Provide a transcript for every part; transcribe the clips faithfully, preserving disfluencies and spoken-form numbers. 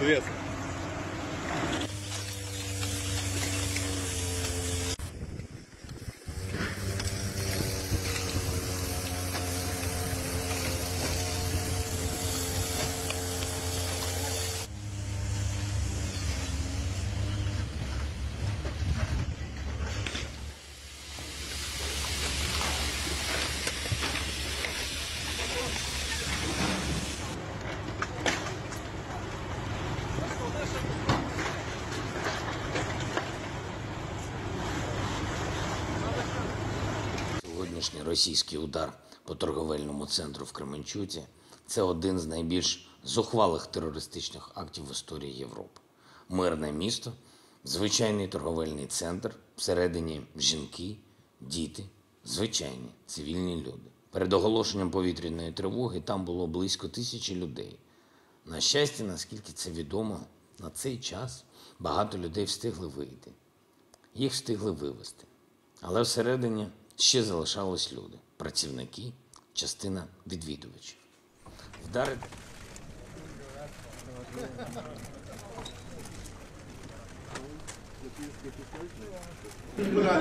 Привет. Сьогоднішній російський удар по торговельному центру в Кременчуці – це один з найбільш зухвалих терористичних актів в історії Європи. Мирне місто, звичайний торговельний центр, всередині жінки, діти, звичайні цивільні люди. Перед оголошенням повітряної тривоги там було близько тисячі людей. На щастя, наскільки це відомо, на цей час багато людей встигли вийти. Їх встигли вивезти. Але всередині ще залишались люди, працівники, частина відвідувачів. Вдарити...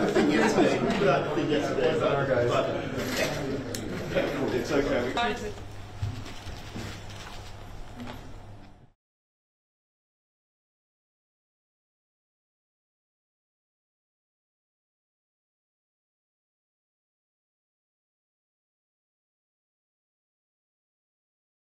It's okay.